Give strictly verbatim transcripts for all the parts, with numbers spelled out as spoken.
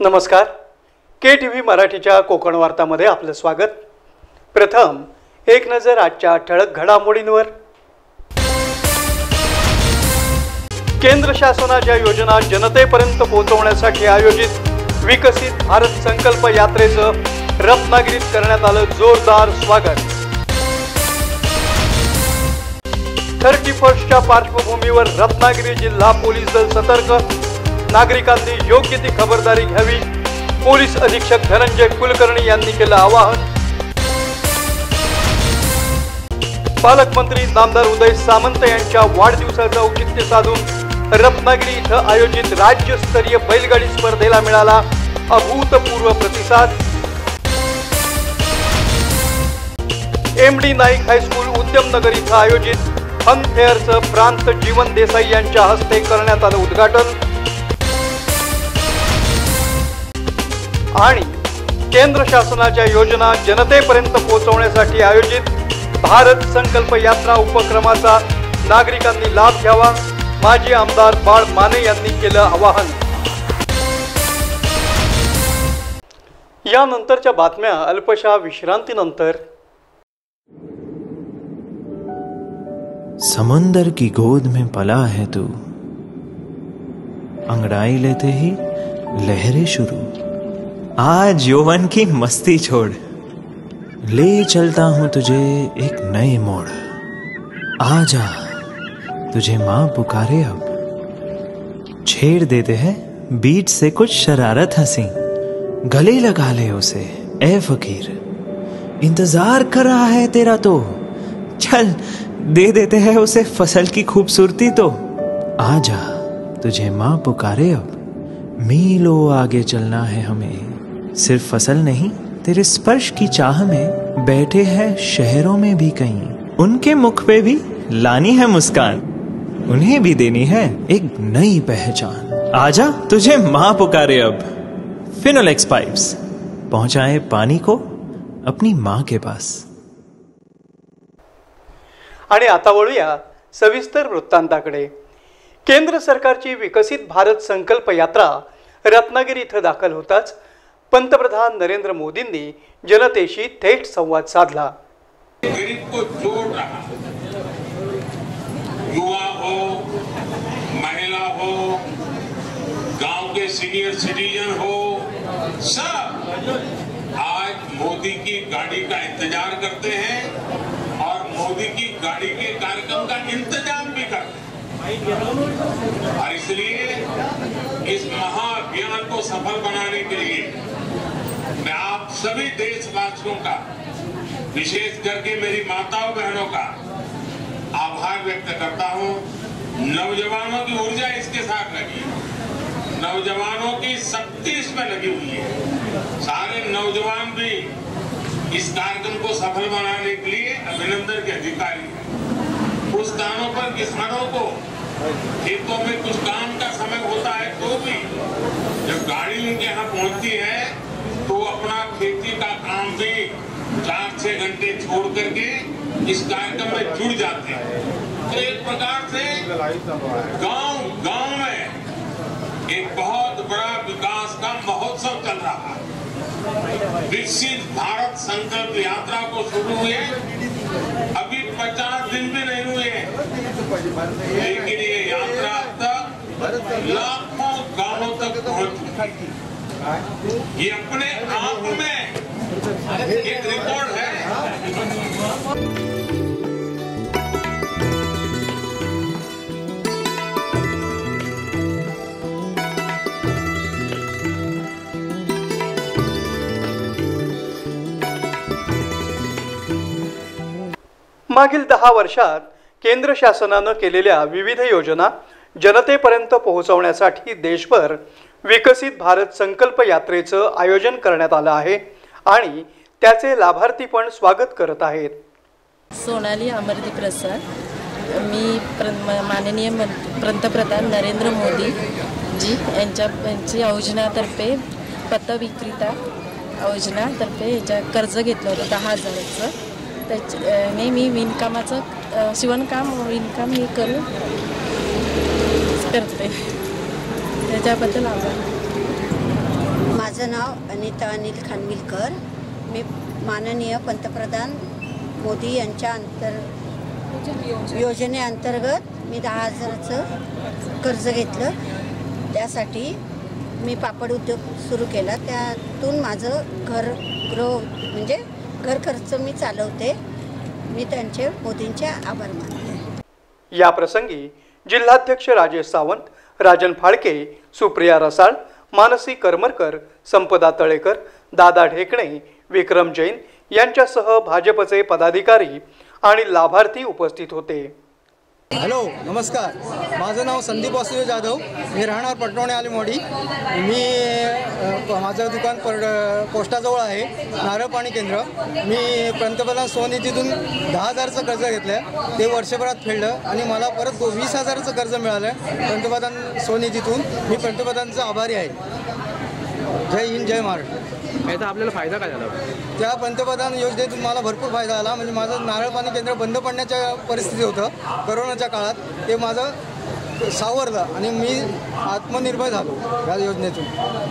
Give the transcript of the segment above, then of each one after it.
नमस्कार. के T V मराठीच्या कोकण वार्तामध्ये आपलं स्वागत. प्रथम एक नजर आजच्या ठळक घडामोडींवर. केंद्र शासनाच्या योजना जनतेपर्यंत पोहोचवण्यासाठी आयोजित विकसित भारत संकल्प यात्रेचं रत्नागिरीत करण्यात आलं जोरदार स्वागत. थर्टी फर्स्टच्या पार्श्वभूमीवर रत्नागिरी जिल्हा पोलीस दल सतर्क. नागरिकांनी योग्य ती खबरदारी घ्यावी. पोलीस अधीक्षक धनंजय कुलकर्णी यांनी केलं आवाहन. पालकमंत्री नामदार उदय सामंत यांच्या वाढदिवसाचं औचित्य साधून रत्नागिरी इथं आयोजित राज्यस्तरीय बैलगाडी स्पर्धेला मिळाला अभूतपूर्व प्रतिसाद. M D Naik high school Udyamnagar इथं आयोजित फन फेअरचं प्रांत जीवन देसाई यांच्या हस्ते करण्यात आलं उद्घाटन. आणि केंद्र शासनाच्या योजना जनतेपर्यंत पोहोचवण्यासाठी आयोजित भारत संकल्प यात्रा उपक्रमाचा नागरिकांनी लाभ घ्यावा. माजी आमदार बाळ माने यांनी केलं आवाहन. यानंतरच्या बातम्या अल्पशा विश्रांतीनंतर. समंदर की गोद में पला है तू, अंगड़ाई लेते ही लहरें शुरू. आज यौवन की मस्ती छोड़, ले चलता हूं तुझे एक नए मोड़. आजा तुझे मां पुकारे अब, छेड़ देते हैं बीच से कुछ शरारत हंसी. गले लगा ले उसे ए फकीर, इंतजार कर रहा है तेरा तो. चल दे देते हैं उसे फसल की खूबसूरती तो. आजा तुझे मां पुकारे अब, मीलों आगे चलना है हमें. सिर्फ फसल नहीं तेरे स्पर्श की चाह में बैठे हैं शहरों में भी कहीं. उनके मुख पे भी लानी है मुस्कान, उन्हें भी देनी है एक नई पहचान. आजा तुझे मां पुकारे अब. फिनोलेक्स पाइप्स पहुंचाए पानी को अपनी मां के पास. आणि आता वळूया सविस्तर वृत्तांताकडे. केंद्र सरकारची विकसित भारत संकल्प यात्रा रत्नागिरी इथं दाखल होताच पंतप्रधान नरेंद्र मोदींनी जनतेशी थेट संवाद साधला. गरीब को जोड़ रहा, युवा हो, महिला हो, गांव के सीनियर सिटीजन हो, सब आज मोदी की गाड़ी का इंतजार करते हैं और मोदी की गाड़ी के कार्यक्रम का इंतजाम भी करते हैं. और इसलिए इस महाअभियान को सफल बनाने के लिए मैं आप सभी देशवासियों का, विशेष करके मेरी माताओं बहनों का आभार व्यक्त करता हूं. नौजवानों की ऊर्जा इसके साथ लगी है, नौजवानों की शक्ति इसमें लगी हुई है. सारे नौजवान भी इस कार्यक्रम को सफल बनाने के लिए अभिनंदन के अधिकारी हैं. कुछ स्थानों पर किसानों को खेतों में कुछ काम का समय होता है तो भी जब गाड़ी उनके यहाँ पहुंचती है तो अपना खेती का काम भी चार छह घंटे छोड़ करके इस कार्यक्रम में जुड़ जाते हैं. तो एक प्रकार से गांव गांव में एक बहुत बड़ा विकास का महोत्सव चल रहा है. विकसित भारत संकल्प यात्रा को शुरू हुए अभी पचास दिन भी नहीं हुए, लेकिन ये यात्रा अब तक लाखों गांवों तक पहुंच चुकी है. ये अपने आप में एक रिकॉर्ड है. मागील दहा वर्षात केंद्र शासनानं केलेल्या विविध योजना जनतेपर्यंत पोहोचवण्यासाठी देशभर विकसित भारत संकल्प यात्रेचं आयोजन करण्यात आलं आहे आणि त्याचे लाभार्थी पण स्वागत करत आहेत. सोनाली अमरदीप प्रसाद. मी माननीय पंतप्रधान नरेंद्र मोदी जी यांच्या यांची योजनातर्फे पतविक्रेता योजनातर्फे याच्या कर्ज घेतलं होतं दहा हजाराचं. त्याने मी विणकामाचं शिवणकाम विणकाम हे करून करते, त्याच्याबद्दल आभार. माझं नाव अनिता अनिल खानविलकर. मी माननीय पंतप्रधान मोदी यांच्या अंतर योजनेअंतर्गत मी दहा हजाराचं कर्ज घेतलं. त्यासाठी मी पापड उद्योग सुरू केला. त्यातून माझं घर गृह म्हणजे घर खर्च मी चालवते. मी त्यांचे मोदींचे आभार मानते. या प्रसंगी जिल्हाध्यक्ष राजेश सावंत, राजन फाळके, सुप्रिया रसाळ, मानसी करमरकर, संपदा तळेकर, दादा ढेकणे, विक्रम जैन यांच्यासह भाजपचे पदाधिकारी आणि लाभार्थी उपस्थित होते. हॅलो, नमस्कार. माझं नाव संदीप वासुदेव जाधव. मी राहणार पटवणे आलीमोडी. मी माझं दुकान पर पोस्टाजवळ आहे, नारळ पाणी केंद्र. मी पंतप्रधान स्वनिधीतून दहा हजारचं कर्ज घेतलं. ते वर्षभरात फेडलं आणि मला परत वीस हजाराचं कर्ज मिळालं पंतप्रधान स्वनिधीतून. मी पंतप्रधानांचा आभारी आहे. जय हिंद, जय महाराष्ट्र. याचा आपल्याला फायदा काय झाला? त्या पंतप्रधान योजनेतून मला भरपूर फायदा आला. म्हणजे माझं नारळ पाणी केंद्र बंद पडण्याच्या परिस्थिती होतं करोनाच्या काळात. ते माझं सावरलं आणि मी आत्मनिर्भर झालो या योजनेतून.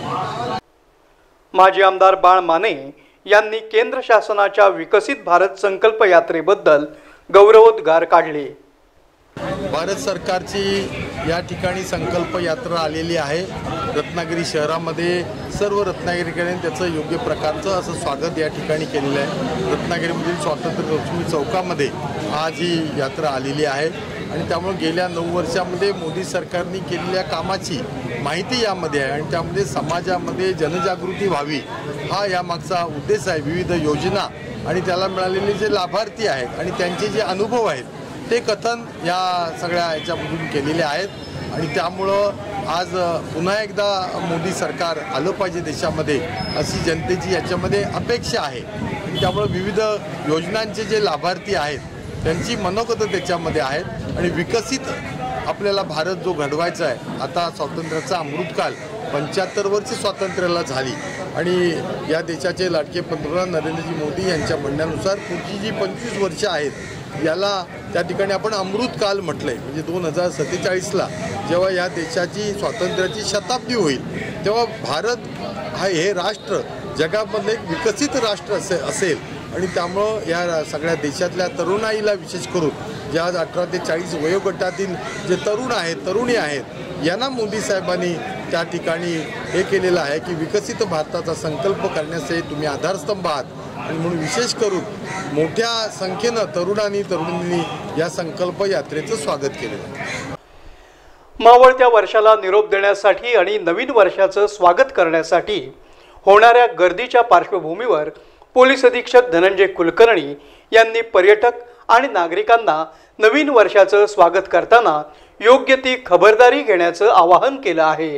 माजी आमदार बाळ माने यांनी केंद्र शासनाच्या विकसित भारत संकल्प यात्रेबद्दल गौरवोद्गार काढले. भारत सरकारची या ठिकाणी संकल्प यात्रा आलेली आहे. रत्नागिरी शहरामध्ये सर्व रत्नागिरीकडे त्याचं योग्य प्रकारचं असं स्वागत या ठिकाणी केलेलं आहे. रत्नागिरीमधील स्वातंत्र्यलक्ष्मी चौकामध्ये आज ही यात्रा आलेली आहे आणि त्यामुळे गेल्या नऊ वर्षामध्ये मोदी सरकारने केलेल्या कामाची माहिती यामध्ये आहे आणि त्यामध्ये समाजामध्ये जनजागृती व्हावी हा यामागचा उद्देश आहे. विविध योजना आणि त्याला मिळालेले जे लाभार्थी आहेत आणि त्यांचे जे अनुभव आहेत ते कथन या सगळ्या याच्यामधून केलेले आहेत आणि त्यामुळं आज पुन्हा एकदा मोदी सरकार आलं पाहिजे देशामध्ये अशी जनतेची याच्यामध्ये अपेक्षा आहे. त्यामुळे विविध योजनांचे जे लाभार्थी आहेत त्यांची मनोगतं त्याच्यामध्ये आहेत आणि विकसित आपल्याला भारत जो घडवायचा आहे. आता स्वातंत्र्याचा अमृतकाल पंच्याहत्तर वर्ष स्वातंत्र्याला झाली आणि या देशाचे लाडके पंतप्रधान नरेंद्रजी मोदी यांच्या म्हणण्यानुसार पुढची जी पंचवीस वर्ष आहेत याला त्या ठिकाणी आपण अमृतकाल म्हटलंय. म्हणजे दोन हजार सत्तेचाळीसला जेव्हा या देशाची स्वातंत्र्याची शताब्दी होईल तेव्हा भारत हा हे राष्ट्र जगामधलं एक विकसित राष्ट्र असे असेल आणि त्यामुळं या सगळ्या देशातल्या तरुणाईला विशेष करून ज्या आज अठरा ते चाळीस वयोगटातील जे तरुण आहेत तरुणी आहेत यांना मोदी साहेबांनी त्या ठिकाणी हे केलेलं आहे की विकसित भारताचा संकल्प करण्याचे तुम्ही आधारस्तंभ आहात आणि म्हणून विशेष करून मोठ्या संख्येनं तरुणांनी तरुणींनी या संकल्प यात्रेचं स्वागत केलेलं आहे. मावळत्या वर्षाला निरोप देण्यासाठी आणि नवीन वर्षाचं स्वागत करण्यासाठी होणाऱ्या गर्दीच्या पार्श्वभूमीवर पोलीस अधीक्षक धनंजय कुलकर्णी यांनी पर्यटक आणि नागरिकांना नवीन वर्षाचं स्वागत करताना योग्य ती खबरदारी घेण्याचं आवाहन केलं आहे.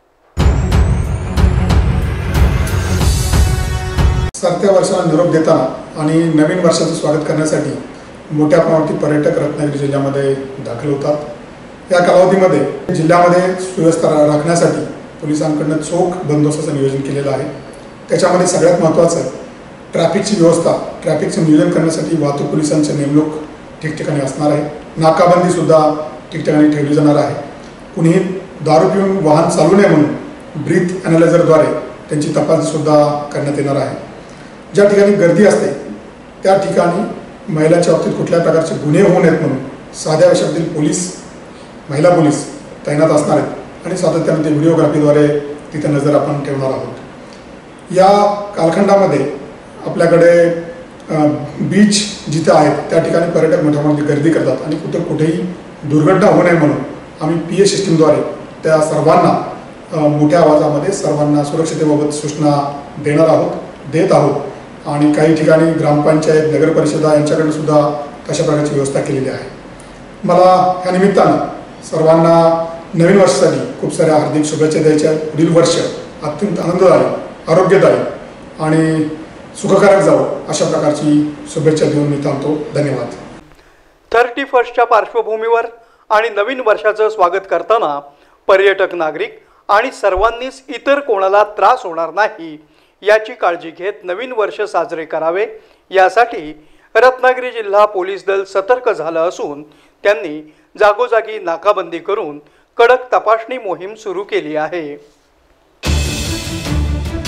सरत्या वर्षाला निरोप देताना आणि नवीन वर्षाचं स्वागत करण्यासाठी मोठ्या प्रमाणात पर्यटक रत्नागिरी जिल्ह्यामध्ये दाखल होतात. या कालावधीमध्ये जिल्ह्यामध्ये सुव्यवस्था राखण्यासाठी पोलिसांकडून चोख बंदोबस्ताचं नियोजन केलेलं आहे. त्याच्यामध्ये सगळ्यात महत्त्वाचं ट्रॅफिकची व्यवस्था. ट्रॅफिकचं नियोजन करण्यासाठी वाहतूक पोलिसांचे नेमणूक ठिकठिकाणी असणार आहे. नाकाबंदीसुद्धा ठिकठिकाणी ठेवली जाणार आहे. कुणीही दारू पिऊन वाहन चालू नये म्हणून ब्रीथ ॲनालायझरद्वारे त्यांची तपासणीसुद्धा करण्यात येणार आहे. ज्या ठिकाणी गर्दी असते त्या ठिकाणी महिलांच्या बाबतीत कुठल्या प्रकारचे गुन्हे होऊ नयेत म्हणून साध्या वर्षातील पोलीस महिला पोलीस तैनात असणार आहेत आणि सातत्याने ते व्हिडिओग्राफीद्वारे तिथे नजर आपण ठेवणार आहोत. या कालखंडामध्ये आपल्याकडे बीच जिथे आहेत त्या ठिकाणी पर्यटक मोठ्या प्रमाणात गर्दी करतात आणि कुठं कुठेही दुर्घटना होऊ नये म्हणून आम्ही पी ए सिस्टीमद्वारे त्या सर्वांना मोठ्या आवाजामध्ये सर्वांना सुरक्षितेबाबत सूचना देणार आहोत देत आहोत आणि काही ठिकाणी ग्रामपंचायत नगरपरिषदा यांच्याकडे सुद्धा तशा प्रकारची व्यवस्था केलेली आहे. मला ह्या निमित्तानं सर्वांना नवीन वर्षासाठी खूप साऱ्या हार्दिक शुभेच्छा द्यायच्या. पुढील वर्ष अत्यंत आनंददायी आरोग्यदायी आणि सुखकारक जावं अशा प्रकारची शुभेच्छा देऊन मी थांबतो. धन्यवाद. थर्टी फर्स्टच्या पार्श्वभूमीवर आणि नवीन वर्षाचं स्वागत करताना पर्यटक नागरिक आणि सर्वांनीच इतर कोणाला त्रास होणार नाही याची काळजी घेत नवीन वर्ष साजरे करावे यासाठी रत्नागिरी जिल्हा पोलीस दल सतर्क झालं असून त्यांनी जागोजागी नाकाबंदी करून कडक तपासणी मोहीम सुरू केली आहे.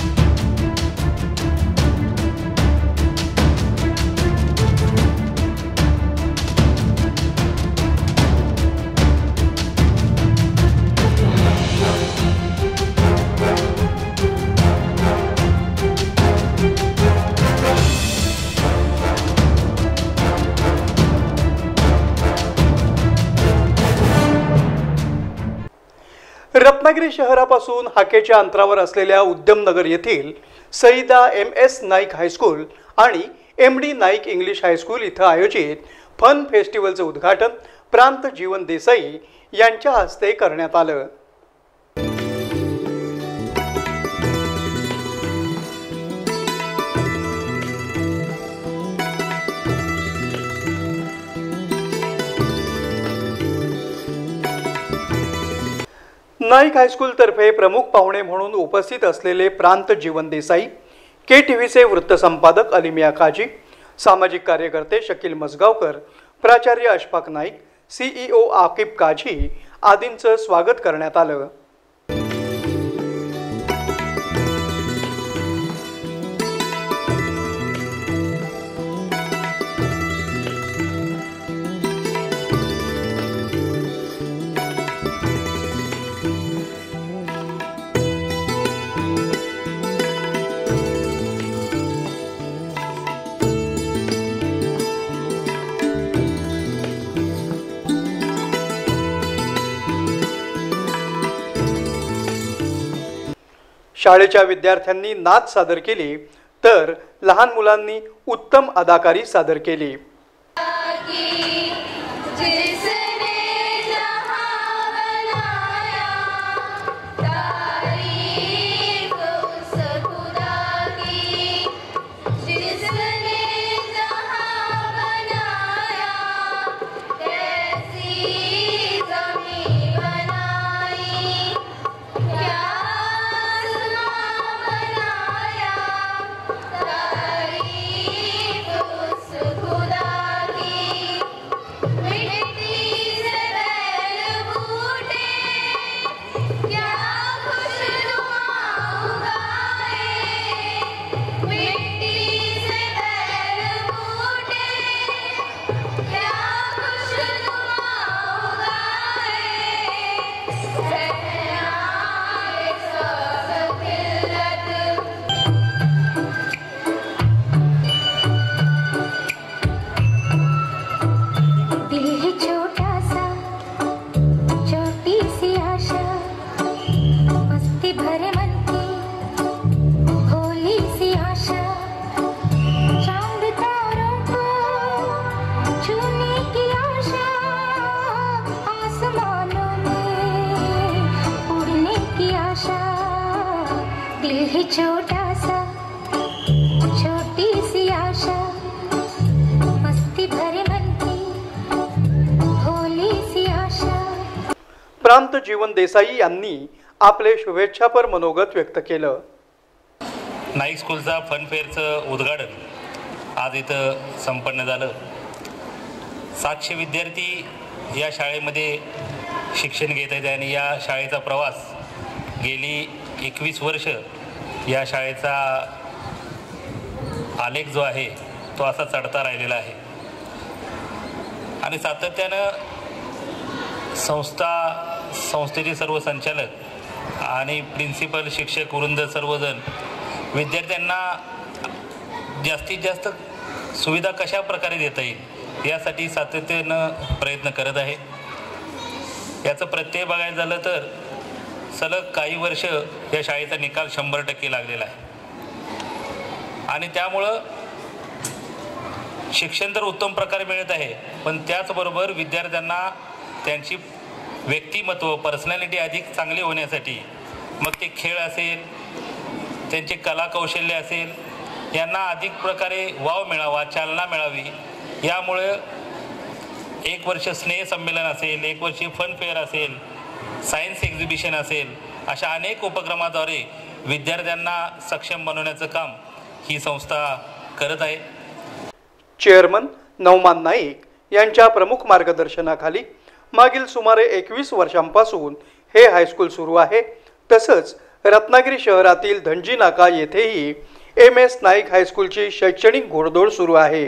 रत्नागिरी शहरापासून हाकेच्या अंतरावर असलेल्या उद्यमनगर येथील Saida M S Naik high school आणि M D Naik English high school इथं आयोजित फन फेस्टिवलचं उद्घाटन प्रांत जीवन देसाई यांच्या हस्ते करण्यात आलं। नाईक हायस्कूल तर्फे प्रमुख पाहुणे म्हणून उपस्थित असलेले प्रांत जीवन देसाई, के टीव्हीचे वृत्तसंपादक अलिमिया काजी, सामाजिक कार्यकर्ते शकील मसगावकर, प्राचार्य अशफाक नाईक, सीईओ आकिब काझी आदींचं स्वागत करण्यात आलं। शाळेच्या विद्यार्थ्यांनी नाच सादर केली तर लहान मुलांनी उत्तम अदाकारी सादर केली। छोटा सा छोटी सी आशा मस्ती भरे मन की भोली सी आशा। प्रांत जीवन देसाई यांनी आपले शुभेच्छापर मनोगत व्यक्त केलं। नाईक स्कूलचा फन फेअरचं उद्घाटन आज इथं संपन्न झालं। सातशे विद्यार्थी या शाळेमध्ये शिक्षण घेत आहेत आणि या शाळेचा प्रवास गेली एकवीस वर्ष या शाळेचा आलेख जो आहे तो असा चढता राहिलेला आहे आणि सातत्यानं संस्था संस्थेचे सर्व संचालक आणि प्रिन्सिपल, शिक्षक वृंद सर्वजण विद्यार्थ्यांना जास्तीत जास्त सुविधा कशा प्रकारे देता येईल यासाठी सातत्यानं प्रयत्न करत आहे। याचं प्रत्यय बघायचं झालं तर सलग काही वर्ष या शाळेचा निकाल शंभर टक्के लागलेला आहे आणि त्यामुळं शिक्षण तर उत्तम प्रकारे मिळत आहे, पण त्याचबरोबर विद्यार्थ्यांना त्यांची व्यक्तिमत्व, पर्सनॅलिटी अधिक चांगली होण्यासाठी मग ते खेळ असेल, त्यांचे कला कौशल्य असेल, यांना अधिक प्रकारे वाव मिळावा, चालना मिळावी, यामुळे एक वर्ष स्नेह संमेलन असेल, एक वर्षी फन फेअर असेल, सायन्स एक्झिबिशन असेल, अशा अनेक उपक्रमाद्वारे विद्यार्थ्यांना सक्षम बनवण्याचं काम ही संस्था करत आहे। चेअरमन नौमान नाईक यांच्या प्रमुख मार्गदर्शनाखाली मागील सुमारे एकवीस वर्षांपासून हे हायस्कूल सुरू आहे। तसंच रत्नागिरी शहरातील धनजी नाका येथेही एम एस नाईक हायस्कूलची शैक्षणिक घोडदौड सुरू आहे।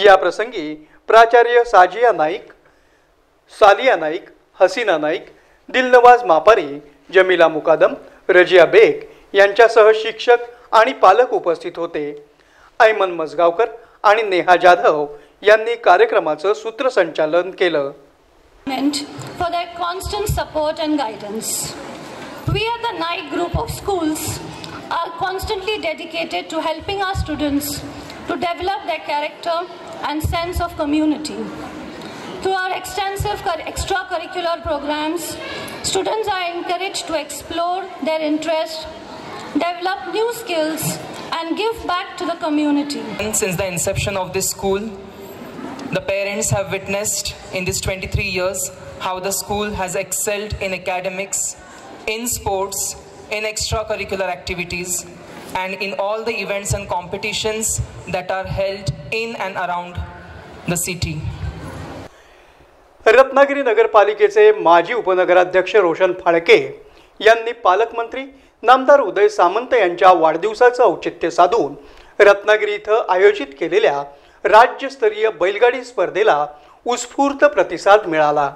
या प्रसंगी प्राचार्य साजिया नाईक, सालिया नाईक, हसीना नाईक, दिलनवाज मापारी, जमीला मुकादम, रजिया बेग यांच्यासह शिक्षक आणि पालक उपस्थित होते. ऐमन मजगावकर आणि नेहा जाधव यांनी कार्यक्रमाचं सूत्रसंचालन केलं. For their constant support and guidance. We at the Naik group of schools are constantly dedicated to helping our students to develop their character and sense of community. Through our extensive extracurricular programs, students are encouraged to explore their interests, develop new skills, and give back to the community. Since the inception of this school, the parents have witnessed in these twenty-three years how the school has excelled in academics, in sports, in extracurricular activities, and in all the events and competitions that are held in and around the city. Ratnagiri नगरपालिकेचे माजी उपनगराध्यक्ष रोशन फाळके यांनी पालकमंत्री नामदार उदय सामंत यांच्या वाढदिवसाचं औचित्य साधून रत्नागिरी इथं आयोजित केलेल्या राज्यस्तरीय बैलगाडी स्पर्धेला उत्स्फूर्त प्रतिसाद मिळाला.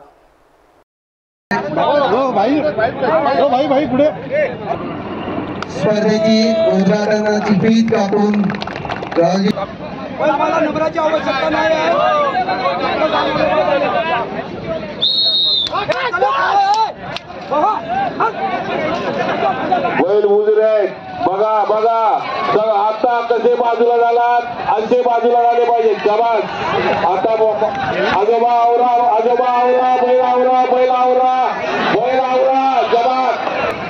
स्पर्धेची उद्घाटनाची फीत कापून मला नंबराची आवश्यकता नाही आहे. बैल उजरे बघा बघा आता कसे बाजूला झालात आणि ते बाजूला झाले पाहिजे. जबान आता आजोबा आवरा आजोबा आवरा बैल आवरा बैल आवरा बैल आवरा जबान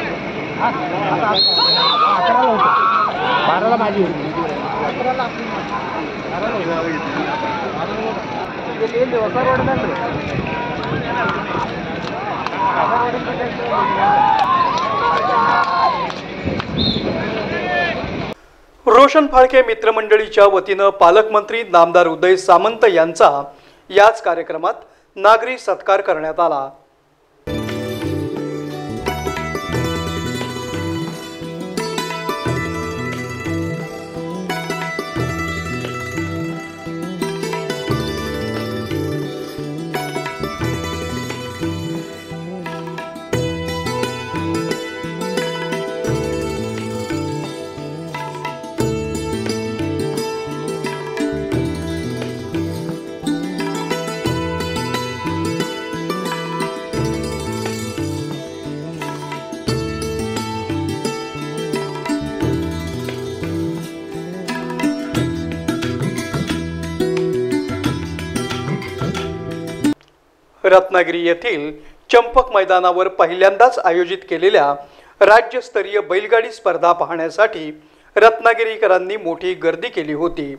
बाराला माझी रोशन फाळके मित्रमंडळीच्या वतीनं पालकमंत्री नामदार उदय सामंत यांचा याच कार्यक्रमात नागरी सत्कार करण्यात आला. रत्नागिरी येथील चंपक मैदानावर पहिल्यांदाच आयोजित केलेल्या राज्यस्तरीय बैलगाडी स्पर्धा पाहण्यासाठी रत्नागिरीकरांनी मोठी गर्दी केली होती.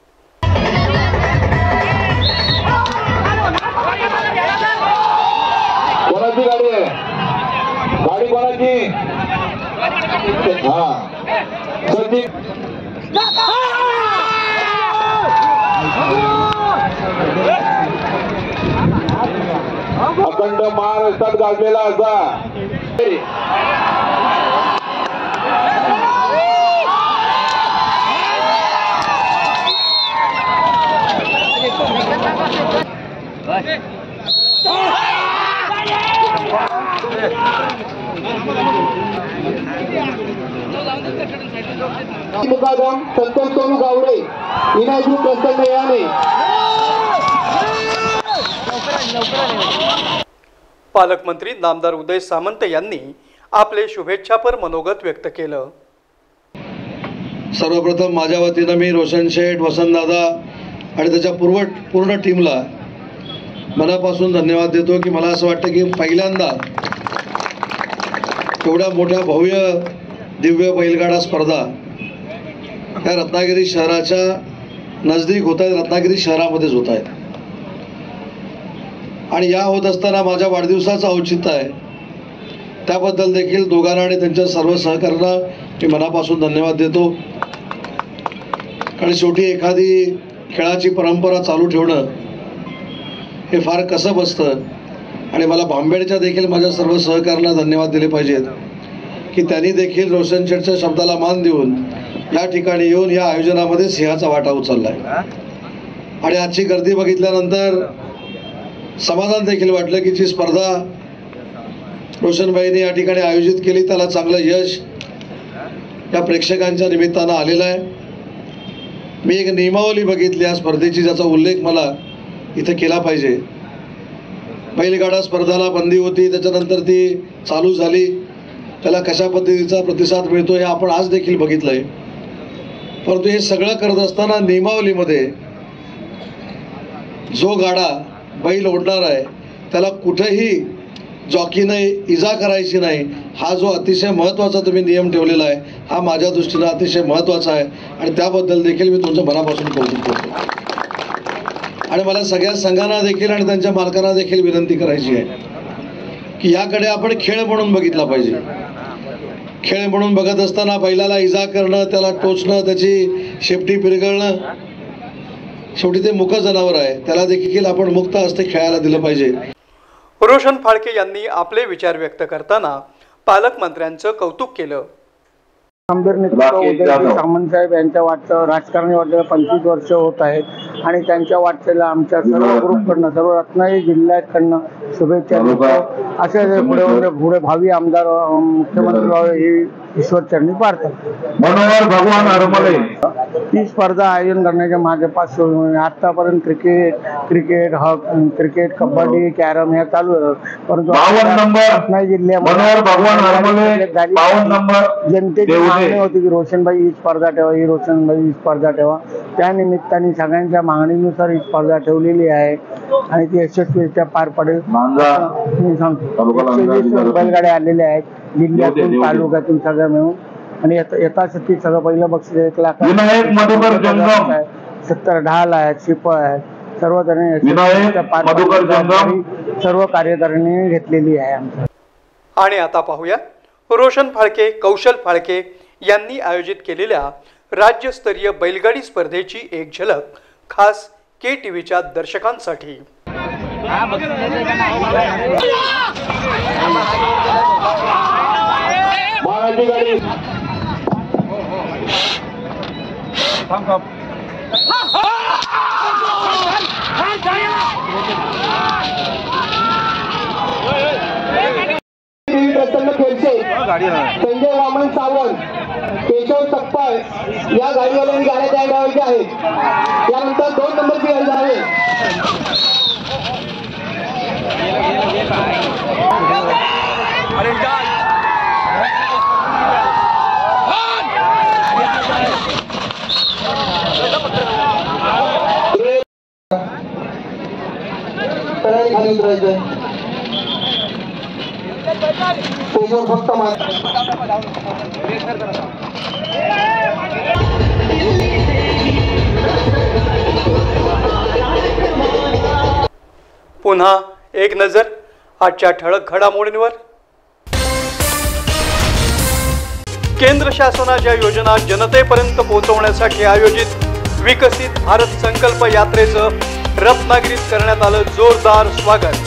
कोणाची गाडी आहे? गाडी कोणाची? हा सचिन अखंड महाराष्ट्रात गाजलेला असा मुकादम संतोष सोनू गावडे विनायक प्रसन्न याने पालकमंत्री नामदार उदय सामंत यांनी आपले शुभेच्छापर मनोगत व्यक्त केलं. सर्वप्रथम माझ्या वतीनं मी रोशन शेठ, वसंतदादा आणि त्याच्या पूर्व पूर्ण टीमला मनापासून धन्यवाद देतो की मला असं वाटतं की पहिल्यांदा एवढ्या मोठ्या भव्य दिव्य बैलगाडा स्पर्धा या रत्नागिरी शहराच्या नजदीक होत आहेत, रत्नागिरी शहरामध्येच होत आहेत. आणि या होत असताना माझ्या वाढदिवसाचं औचित्य आहे, त्याबद्दल देखील दोघांना आणि त्यांच्या सर्व सहकाऱ्यांना मी मनापासून धन्यवाद देतो. आणि शेवटी एखादी खेळाची परंपरा चालू ठेवणं हे फार कसं बसतं आणि मला भांबेडच्या देखील माझ्या सर्व सहकाऱ्यांना धन्यवाद दिले पाहिजेत की त्यांनी देखील रोशन शेठच्या शब्दाला मान देऊन या ठिकाणी येऊन या आयोजनामध्ये सिंहाचा वाटा उचलला आहे. आणि आजची गर्दी बघितल्यानंतर समाधान देखील वाटलं की जी स्पर्धा रोशनबाईंनी या ठिकाणी आयोजित केली त्याला चांगलं यश या प्रेक्षकांच्या निमित्तानं आलेलं आहे. मी एक नियमावली बघितली या स्पर्धेची ज्याचा उल्लेख मला इथं केला पाहिजे. बैलगाडा स्पर्धाला बंदी होती, त्याच्यानंतर ती चालू झाली, त्याला कशा पद्धतीचा प्रतिसाद मिळतो हे आपण आज देखील बघितलंय. परंतु हे सगळं करत असताना नियमावलीमध्ये जो गाडा बैल ओढणार आहे त्याला कुठेही जॉकीने इजा करायची नाही, हा जो अतिशय महत्त्वाचा तुम्ही नियम ठेवलेला आहे हा माझ्या दृष्टीनं अतिशय महत्त्वाचा आहे आणि त्याबद्दल देखील मी तुमच्या मनापासून कौतुक करतो. आणि मला सगळ्या संघांना देखील आणि त्यांच्या मालकांना देखील विनंती करायची आहे की याकडे आपण खेळ म्हणून बघितला पाहिजे. खेळ म्हणून बघत असताना बैलाला इजा करणं, त्याला टोचणं, त्याची शेपटी पिरगळणं, शेवटी ते मुक जनावर आहे, त्याला देखील आपण मुक्त हस्ते खेळायला दिलं पाहिजे. रोशन फाळके यांनी आपले विचार व्यक्त करताना पालकमंत्र्यांचं कौतुक केलं. आमदार नेतृत्व उदयजी सामंत साहेब यांच्या वाटचं राजकारणी वाटलेलं पंचवीस वर्ष होत आहेत आणि त्यांच्या वाटचालीला आमच्या सर्व ग्रुपकडनं, सर्व रत्नागिरी जिल्ह्याकडनं शुभेच्छा देतो. असे पुढे पुढे भावी आमदार मुख्यमंत्री व्हावे ही ईश्वरचरणी प्रार्थना. मनोहर भगवान हरमले ही स्पर्धा आयोजन करण्याच्या मागे पाच आतापर्यंत क्रिकेट क्रिकेट हॉक क्रिकेट कबड्डी कॅरम हे चालू आहे. परंतु रत्नागिरी जिल्ह्यामध्ये जनतेची मागणी होती की रोशनबाई ही स्पर्धा ठेवा, ही रोशनबाई ही स्पर्धा ठेवा. त्या निमित्ताने सगळ्यांच्या मागणीनुसार ही स्पर्धा ठेवलेली आहे आणि ती यशस्वीरित्या पार पडेल. मी सांगतो बैलगाड्या आलेल्या आहेत जिल्ह्यातून तालुक्यातून सगळं मिळून आणि यथाशक्ती सगळं पहिलं बक्षीस एक लाख सत्तर ढाल आहेत, शिपळ आहेत, सर्व सर्व कार्यकारिणी घेतलेली आहे आमच्या. आणि आता पाहूया रोशन फाळके कौशल फाळके यांनी आयोजित केलेल्या राज्यस्तरीय बैलगाडी स्पर्धेची एक झलक खास के टीव्हीच्या दर्शकांसाठी. प्रसन्न खेळचे, संजय वामन सावंत, केशव सक्पाळ या गाडीवाल्यांनी गाड्या तयार करायच्या आहेत. त्यानंतर दोन नंबरची गाडी आहे खाली उतरायचं फक्त पुन्हा एक नजर आजच्या ठळक घडामोडींवर. केंद्र शासनाच्या योजना जनतेपर्यंत पोहोचवण्यासाठी आयोजित विकसित भारत संकल्प यात्रेचं रत्नागिरीत करण्यात आलं जोरदार स्वागत.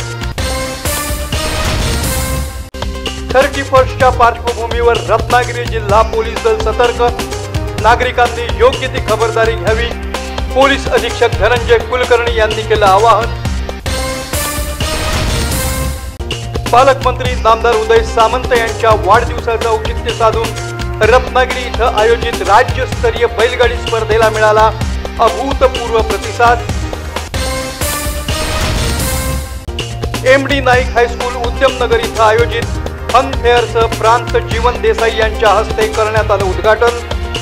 थर्टी फर्स्टच्या पार्श्वभूमीवर रत्नागिरी जिल्हा पोलीस दल सतर्क, नागरिकांनी योग्य ती खबरदारी घ्यावी. पोलीस अधीक्षक धनंजय कुलकर्णी यांनी केलं आवाहन. पालकमंत्री नामदार उदय सामंत यांच्या वाढदिवसाचं औचित्य साधून रत्नागिरी इथं आयोजित राज्यस्तरीय बैलगाडी स्पर्धेला मिळाला अभूतपूर्व प्रतिसाद. M D Naik high school Udyamnagar इथं आयोजित फन फेअरचं प्रांत जीवन देसाई यांच्या हस्ते करण्यात आलं उद्घाटन.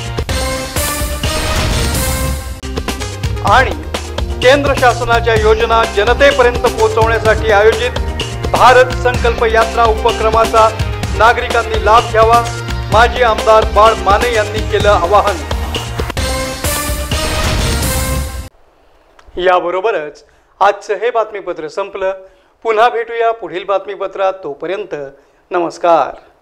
आणि केंद्र शासनाच्या योजना जनतेपर्यंत पोहोचवण्यासाठी आयोजित भारत संकल्प यात्रा उपक्रमाचा नागरिकांनी लाभ घ्यावा. माजी आमदार बाळ माने यांनी केलं आवाहन. याबरोबरच आजचं हे बातमीपत्र संपलं. पुन्हा भेटूया पुढील बातमीपत्रात. तोपर्यंत नमस्कार.